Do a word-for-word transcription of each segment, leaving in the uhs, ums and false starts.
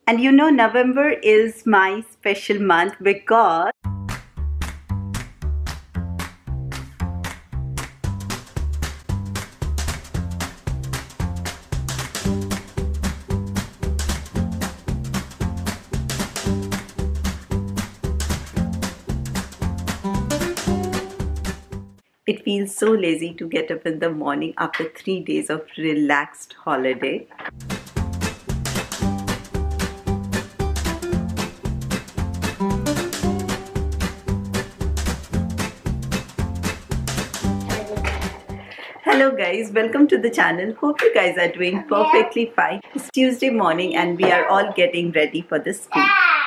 And you know, November is my special month because it feels so lazy to get up in the morning after three days of relaxed holiday. Hello guys, welcome to the channel. Hope you guys are doing perfectly fine. It's Tuesday morning and we are all getting ready for the school.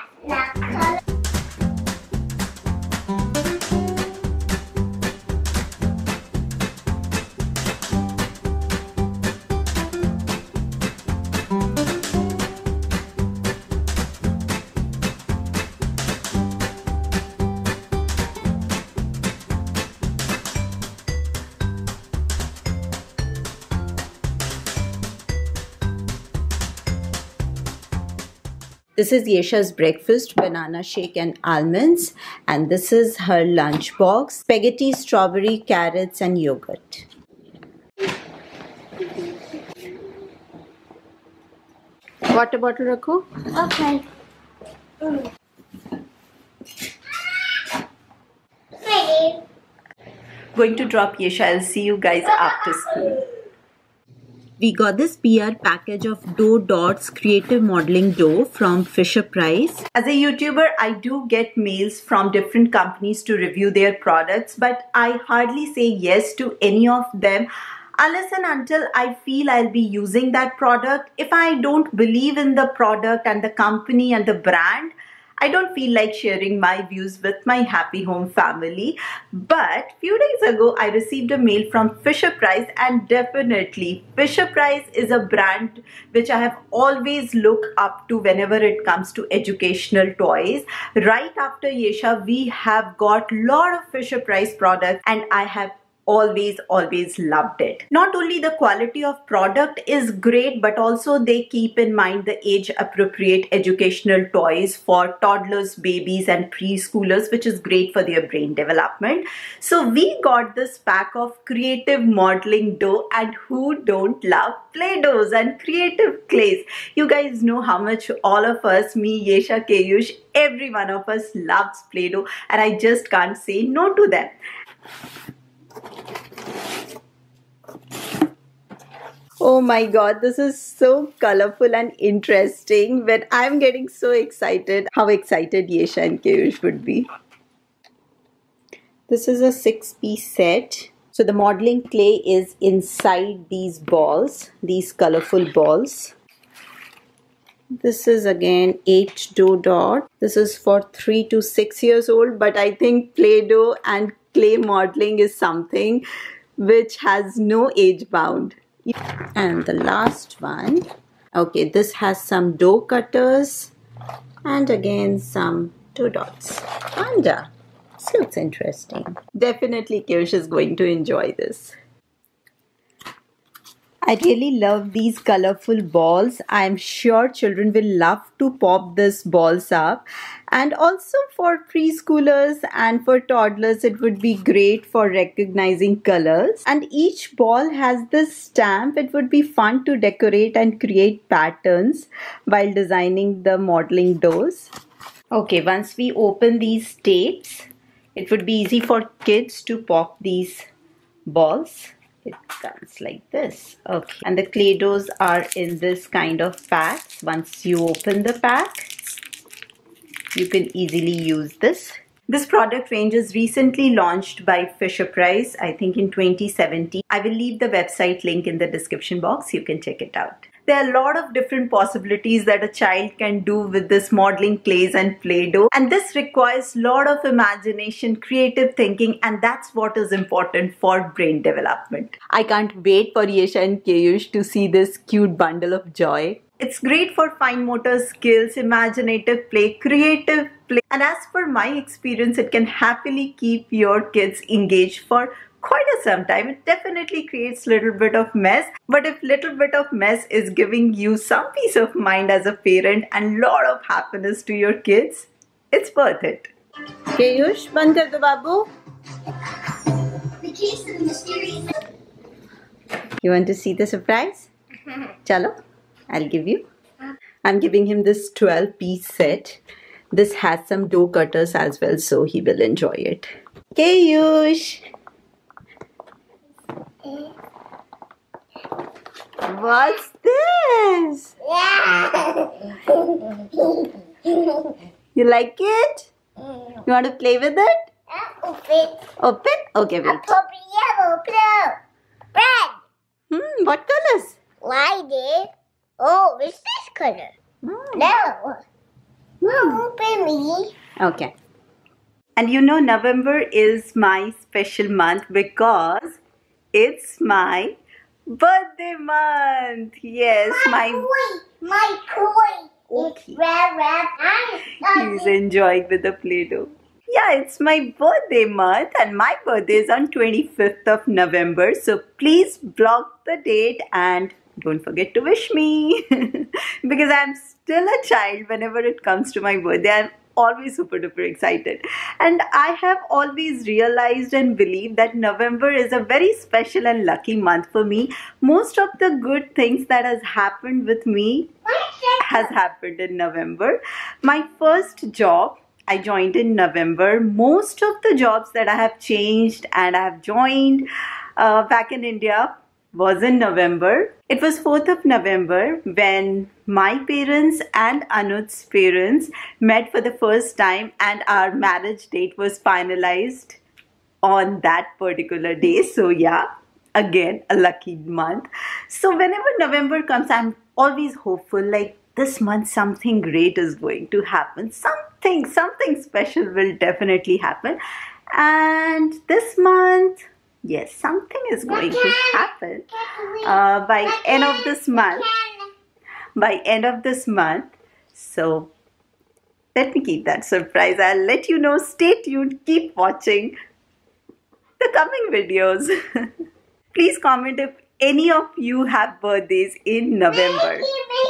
This is Yesha's breakfast, banana shake and almonds, and this is her lunch box, spaghetti, strawberry, carrots and yogurt. Water bottle rakho? Okay. Mm. Ready. Going to drop Yesha. I'll see you guys after school. We got this P R package of Dough Dots Creative Modeling Dough from Fisher Price. As a YouTuber, I do get mails from different companies to review their products, but I hardly say yes to any of them unless and until I feel I'll be using that product. If I don't believe in the product and the company and the brand, I don't feel like sharing my views with my happy home family. But few days ago, I received a mail from Fisher Price, and definitely Fisher Price is a brand which I have always looked up to whenever it comes to educational toys. Right after Yesha, we have got a lot of Fisher Price products and I have always always loved it. Not only the quality of product is great, but also they keep in mind the age appropriate educational toys for toddlers, babies and preschoolers, which is great for their brain development. So we got this pack of creative modeling dough, and who don't love Play-Dohs and creative clays? You guys know how much all of us, me, Yesha, Keyush, every one of us loves Play-Doh, and I just can't say no to them. Oh my god, this is so colorful and interesting, but I'm getting so excited. How excited Yesha and Keyush would be. This is a six piece set. So the modeling clay is inside these balls, these colorful balls. This is again eight dough dot. This is for three to six years old, but I think Play-Doh and clay modeling is something which has no age bound. And the last one, okay, this has some dough cutters and again some dough dots. And uh, this looks interesting. Definitely Keyush is going to enjoy this. I really love these colorful balls. I'm sure children will love to pop these balls up. And also for preschoolers and for toddlers, it would be great for recognizing colors. And each ball has this stamp. It would be fun to decorate and create patterns while designing the modeling doughs. Okay, once we open these tapes, it would be easy for kids to pop these balls. It comes like this. Okay, and the clay doughs are in this kind of packs. Once you open the pack, you can easily use this. This product range is recently launched by Fisher Price, I think in twenty seventeen. I will leave the website link in the description box. You can check it out. There are a lot of different possibilities that a child can do with this modeling clays and Play-Doh, and this requires a lot of imagination, creative thinking, and that's what is important for brain development. I can't wait for Yesha and Keyush to see this cute bundle of joy. It's great for fine motor skills, imaginative play, creative play, and as per my experience, it can happily keep your kids engaged for quite a some time. It definitely creates little bit of mess, but if little bit of mess is giving you some peace of mind as a parent and lot of happiness to your kids, it's worth it. Piyush, band kar do babu. The case of the mysterious. You want to see the surprise? Chalo, I'll give you. I'm giving him this twelve piece set. This has some dough cutters as well, so he will enjoy it. Piyush. What's this? You like it? You want to play with it? Open. Open? Okay, wait. Purple, yellow, blue, red. Hmm, what colors? Light. Oh, what's this color? Hmm. No. No, open me. Okay. And you know, November is my special month because it's my birthday month. Yes, My my... toy. My toy. Okay. It's red, red. He's enjoying with the Play-Doh. Yeah, it's my birthday month and my birthday is on twenty-fifth of November. So please block the date and don't forget to wish me. Because I'm still a child whenever it comes to my birthday. I'm always super duper excited. And I have always realized and believed that November is a very special and lucky month for me. Most of the good things that has happened with me has happened in November. My first job I joined in November. Most of the jobs that I have changed and I have joined uh, back in India was in November. It was fourth of November when my parents and Anud's parents met for the first time and our marriage date was finalized on that particular day. So yeah, again a lucky month. So whenever November comes, I'm always hopeful, like this month something great is going to happen. Something, something special will definitely happen. And this month, yes, something is going to happen. Uh, by end of this month, by end of this month. So let me keep that surprise. I'll let you know. Stay tuned. Keep watching the coming videos. Please comment if any of you have birthdays in November.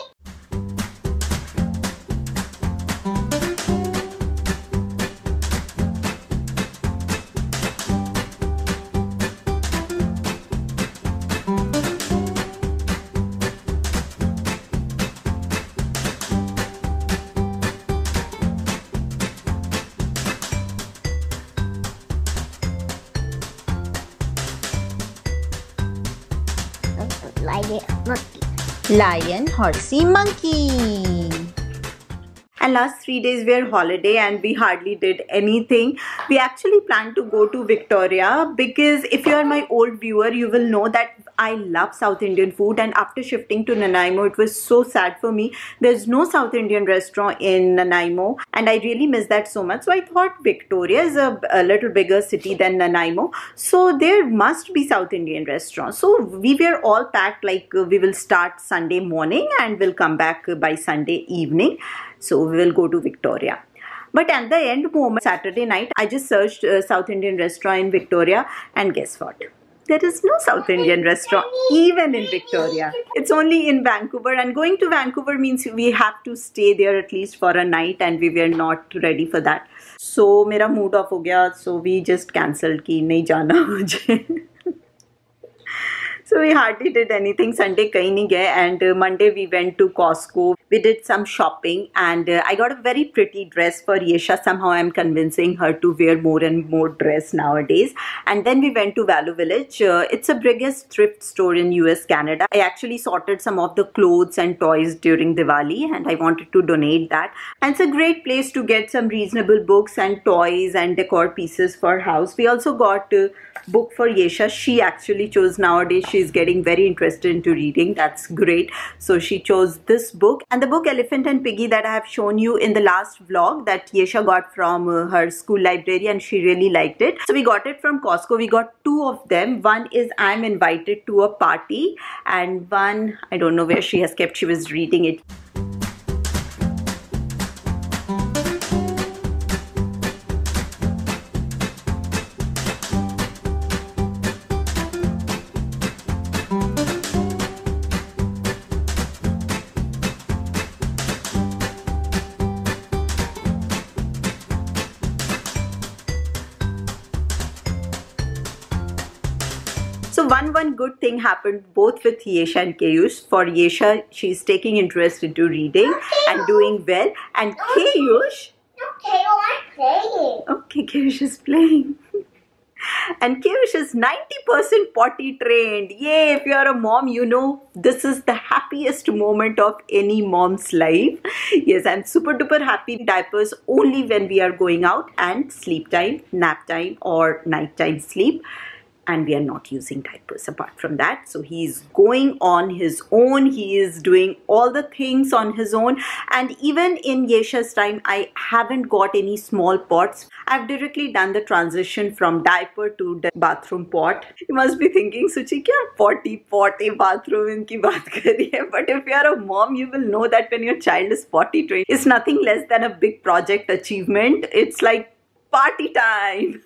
Lion, monkey. Lion, horsey, monkey. And last three days were holiday and we hardly did anything. We actually planned to go to Victoria because if you are my old viewer, you will know that I love South Indian food, and after shifting to Nanaimo, it was so sad for me. There's no South Indian restaurant in Nanaimo and I really miss that so much. So I thought Victoria is a, a little bigger city than Nanaimo, so there must be South Indian restaurants. So we were all packed like uh, we will start Sunday morning and we'll come back uh, by Sunday evening. So we will go to Victoria. But at the end moment, Saturday night, I just searched uh, South Indian restaurant in Victoria, and guess what? There is no South Indian restaurant even in Victoria. It's only in Vancouver, and going to Vancouver means we have to stay there at least for a night, and we were not ready for that. So mera mood off ho gaya, so we just cancelled ki nahi jana mujhe. So we hardly did anything. Sunday kahin nahi gaye, and uh, Monday we went to Costco. We did some shopping and uh, I got a very pretty dress for Yesha. Somehow I'm convincing her to wear more and more dress nowadays. And then we went to Value Village. Uh, it's a biggest thrift store in U S, Canada. I actually sorted some of the clothes and toys during Diwali and I wanted to donate that. And it's a great place to get some reasonable books and toys and decor pieces for house. We also got a book for Yesha. She actually chose, nowadays she's getting very interested into reading. That's great. So she chose this book. And the book Elephant and Piggy that I have shown you in the last vlog that Yesha got from uh, her school library, and she really liked it. So we got it from Costco. We got two of them. One is I'm invited to a party, and one I don't know where she has kept. She was reading it. So one one good thing happened both with Yesha and Keyush. For Yesha, she's taking interest into reading and doing well. And Keyush, Okay, I'm playing. okay, Keyush is playing. And Keyush is ninety percent potty trained. Yay, if you're a mom, you know this is the happiest moment of any mom's life. Yes, I'm super duper happy. Diapers only when we are going out, and sleep time, nap time or nighttime sleep. And we are not using diapers apart from that. So he's going on his own. He is doing all the things on his own. And even in Yesha's time, I haven't got any small pots. I've directly done the transition from diaper to the bathroom pot. You must be thinking, Suchi, kya potty pot e bathroom inki baat kari hai? But if you are a mom, you will know that when your child is potty trained, it's nothing less than a big project achievement. It's like party time.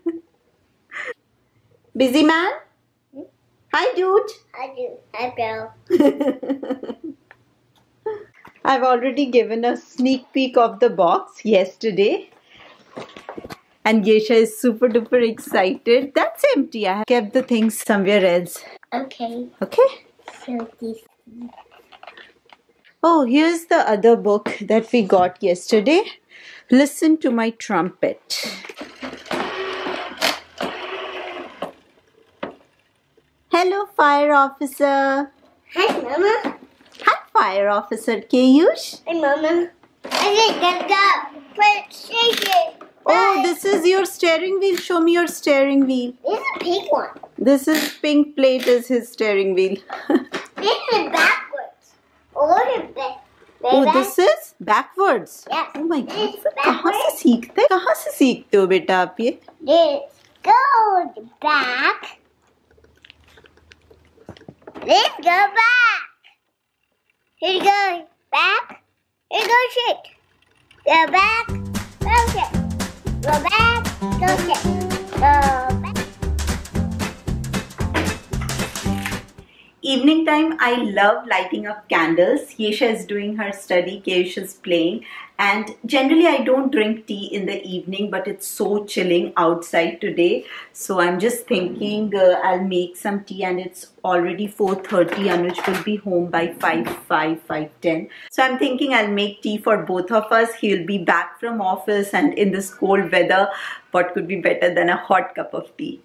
Busy man? Hmm? Hi, dude. I do. I go. I've already given a sneak peek of the box yesterday. And Yesha is super duper excited. That's empty. I have kept the things somewhere else. Okay. Okay? So this. Oh, here's the other book that we got yesterday. Listen to My Trumpet. Hello, Fire Officer. Hi, Mama. Hi, Fire Officer Keyush. Hi, Mama. I think let's go. Let's shake it. Oh, this is your steering wheel. Show me your steering wheel. This is a pink one. This is pink plate is his steering wheel. This is backwards. Or the back. Oh, this is backwards. Yes. Oh my God. This is कहाँ से backwards. सीखते हैं? कहाँ से सीखते हो बेटा आप ये? Let's go back. Let's go back. Here you go. Back. Here you go straight. Go back. Go straight. Go back. Go straight. Go back. Evening time, I love lighting up candles. Yesha is doing her study, Keyush is playing. And generally I don't drink tea in the evening, but it's so chilling outside today. So I'm just thinking uh, I'll make some tea, and it's already four thirty. Anuj will be home by five, five, five ten. So I'm thinking I'll make tea for both of us. He'll be back from office, and in this cold weather, what could be better than a hot cup of tea?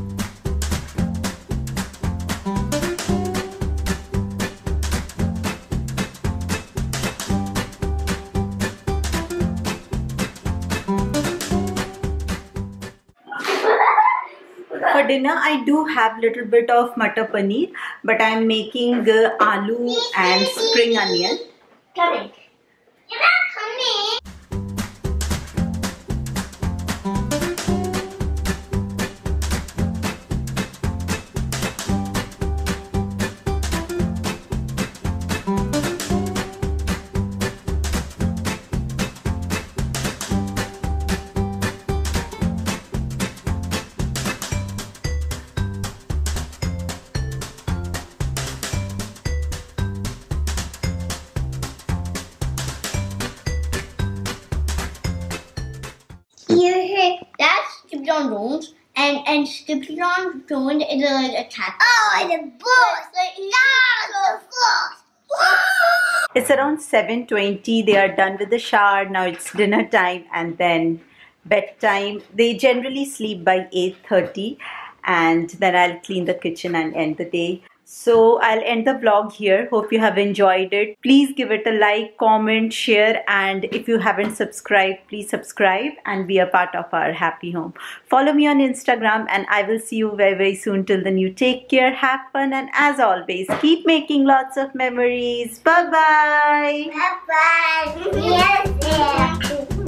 For dinner, I do have little bit of matar paneer, but I am making uh, aloo and spring onion. Coming. You're not coming. Here, that's Stupidon Jones, and and Stupidon Jones is a, like a cat. Oh, and a boss! Like no, the boss! It's around seven twenty. They are done with the shower. Now it's dinner time and then bedtime. They generally sleep by eight thirty, and then I'll clean the kitchen and end the day. So I'll end the vlog here. Hope you have enjoyed it. Please give it a like, comment, share, and if you haven't subscribed, please subscribe and be a part of our happy home. Follow me on Instagram, and I will see you very very soon. Till then, you take care, have fun, and as always, keep making lots of memories. Bye bye. Bye bye. Yes, yeah.